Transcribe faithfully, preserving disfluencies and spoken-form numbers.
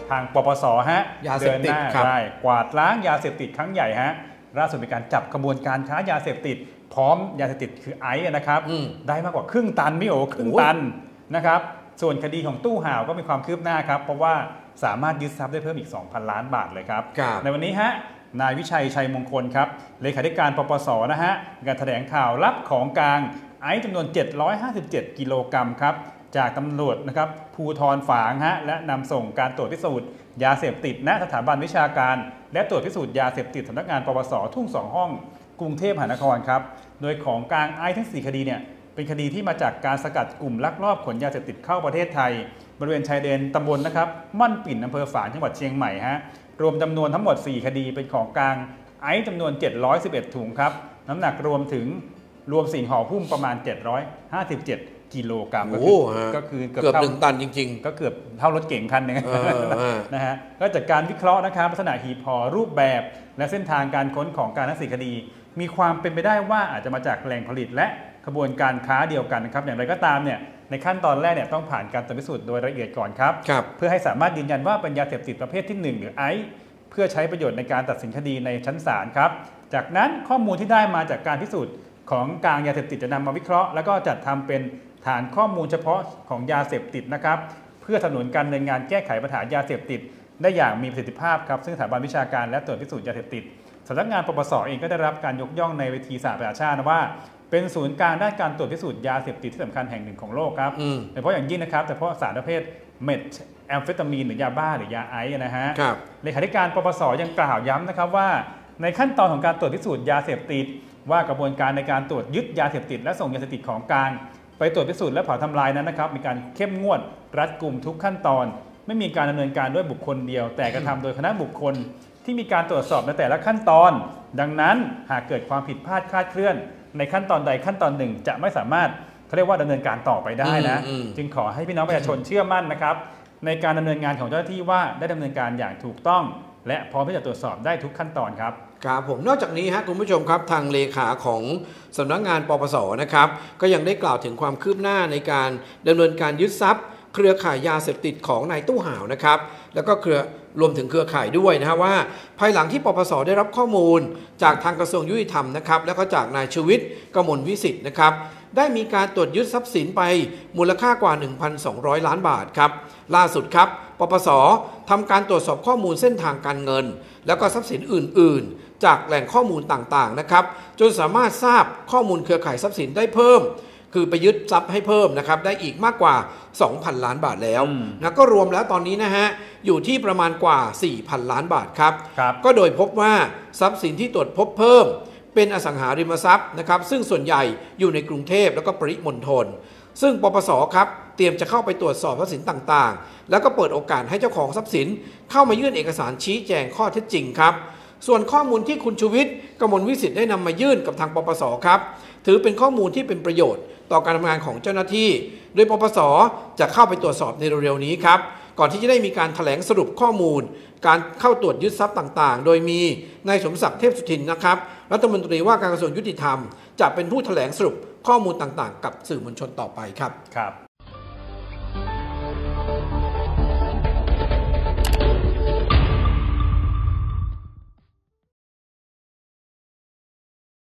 ทางปปสฮะเดินหน้าได้กวาดล้างยาเสพติดครั้งใหญ่ฮะล่าสุดมีการจับกระบวนการค้ายาเสพติดพร้อมยาเสพติดคือไอซ์นะครับได้มากกว่าครึ่งตันไม่โอ้ครึ่งตันนะครับส่วนคดีของตู้ห่าวก็มีความคืบหน้าครับเพราะว่าสามารถยึดทรัพย์ได้เพิ่มอีก สองพัน ล้านบาทเลยครับในวันนี้ฮะนายวิชัยชัยมงคลครับเลขาธิการปปสนะฮะการแถลงข่าวรับของกลางไอซ์จำนวนเจ็ดร้อยห้าสิบเจ็ดกิโลกรัมครับจากตำรวจนะครับภูธรฝางฮะและนำส่งการตรวจพิสูจน์ยาเสพติดณสถาบันวิชาการและตรวจพิสูจน์ยาเสพติดสำนักงานปปสทุ่งสองห้องกรุงเทพมหานครครับโดยของกลางไอซ์ทั้งสี่คดีเนี่ยเป็นคดีที่มาจากการสกัดกลุ่มลักลอบขนยาเสพติดเข้าประเทศไทยบริเวณชายแดนตำบลนะครับม่อนปิ่นอำเภอฝางจังหวัดเชียงใหม่ฮะรวมจำนวนทั้งหมดสี่คดีเป็นของกลางไอซ์จำนวนเจ็ดร้อยสิบเอ็ดถุงครับน้ำหนักรวมถึงรวมสิ่งห่อหุ้มประมาณเจ็ดร้อยห้าสิบเจ็ดกิโลกรัมก็คือเกือบหนึ่งตันจริงๆก็เกือบเท่ารถเก๋งคันนึงนะฮะก็จากการวิเคราะห์นะครับลักษณะหีบห่อรูปแบบและเส้นทางการค้นของการทั้งสี่คดีมีความเป็นไปได้ว่าอาจจะมาจากแหล่งผลิตและขบวนการค้าเดียวกันนะครับอย่างไรก็ตามเนี่ยในขั้นตอนแรกเนี่ยต้องผ่านการตรวจพิสูจน์โดยละเอียดก่อนครับเพื่อให้สามารถยืนยันว่าเป็นยาเสพติดประเภทที่หนึ่งหรือไอซ์เพื่อใช้ประโยชน์ในการตัดสินคดีในชั้นศาลครับจากนั้นข้อมูลที่ได้มาจากการพิสูจน์ของกลางยาเสพติดจะนำมาวิเคราะห์แล้วก็จัดทำเป็นฐานข้อมูลเฉพาะของยาเสพติดนะครับเพื่อสนับสนุนการดำเนินงานแก้ไขปัญหายาเสพติดได้อย่างมีประสิทธิภาพครับซึ่งสถาบันวิชาการและตรวจพิสูจน์ยาเสพติดสำนักงานปปสเองก็ได้รับการยกย่องในเวทีสหประชาชาติว่าเป็นศูนย์กลางด้านการตรวจพิสูจน์ยาเสพติดที่สำคัญแห่งหนึ่งของโลกครับโดยเฉพาะอย่างยิ่งนะครับแต่เพราะสารประเภทเมทแอมเฟตามีนหรือยาบ้าหรือยาไอซ์นะฮะเลขาธิการปปสยังกล่าวย้ำนะครับว่าในขั้นตอนของการตรวจพิสูจน์ยาเสพติดว่ากระบวนการในการตรวจยึดยาเสพติดและส่งยาเสพติดของกลางไปตรวจพิสูจน์และเผาทำลายนั้นนะครับมีการเข้มงวดรัดกุมทุกขั้นตอนไม่มีการดำเนินการด้วยบุคคลเดียวแต่กระทำโดยคณะบุคคลที่มีการตรวจสอบในแต่ละขั้นตอนดังนั้นหากเกิดความผิดพลาดคลาดเคลื่อนในขั้นตอนใดขั้นตอนหนึ่งจะไม่สามารถเขาเรียกว่าดำเนินการต่อไปได้นะจึงขอให้พี่น้องประชาชนเชื่อมั่นนะครับในการดำเนินงานของเจ้าหน้าที่ว่าได้ดำเนินการอย่างถูกต้องและพร้อมที่จะตรวจสอบได้ทุกขั้นตอนครับครับผมนอกจากนี้ฮะคุณผู้ชมครับทางเลขาของสำนักงานปปสนะครับก็ยังได้กล่าวถึงความคืบหน้าในการดำเนินการยึดทรัพย์เครือข่ายยาเสพติดของนายตู้ห่าวนะครับแล้วก็เครือรวมถึงเครือข่ายด้วยนะฮะว่าภายหลังที่ปปสได้รับข้อมูลจากทางกระทรวงยุติธรรมนะครับแล้วก็จากนายชูวิทย์กมลวิสิทธิ์นะครับได้มีการตรวจยึดทรัพย์สินไปมูลค่ากว่า หนึ่งพันสองร้อย ล้านบาทครับล่าสุดครับปปสทำการตรวจสอบข้อมูลเส้นทางการเงินแล้วก็ทรัพย์สินอื่นๆจากแหล่งข้อมูลต่างๆนะครับจนสามารถทราบข้อมูลเครือข่ายทรัพย์สินได้เพิ่มคือไปยึดทรัพย์ให้เพิ่มนะครับได้อีกมากกว่า สองพัน ล้านบาทแล้วนะก็รวมแล้วตอนนี้นะฮะอยู่ที่ประมาณกว่า สี่พัน ล้านบาทครับก็โดยพบว่าทรัพย์สินที่ตรวจพบเพิ่มเป็นอสังหาริมทรัพย์นะครับซึ่งส่วนใหญ่อยู่ในกรุงเทพแล้วก็ปริมณฑลซึ่งปปสครับเตรียมจะเข้าไปตรวจสอบทรัพย์สินต่างๆแล้วก็เปิดโอกาสให้เจ้าของทรัพย์สินเข้ามายื่นเอกสารชี้แจงข้อเท็จจริงครับส่วนข้อมูลที่คุณชูวิทย์กมลวิสิทธิ์ได้นำมายื่นกับทางปปสครับถือเป็นข้อมูลที่เป็นประโยชน์ต่อการทำงานของเจ้าหน้าที่โดยปปสจะเข้าไปตรวจสอบในเร็วๆนี้ครับก่อนที่จะได้มีการแถลงสรุปข้อมูลการเข้าตรวจยึดทรัพย์ต่างๆโดยมีนายสมศักดิ์เทพสุทินนะครับรัฐมนตรีว่าการกระทรวงยุติธรรมจะเป็นผู้แถลงสรุปข้อมูลต่างๆกับสื่อมวลชนต่อไปครับครับ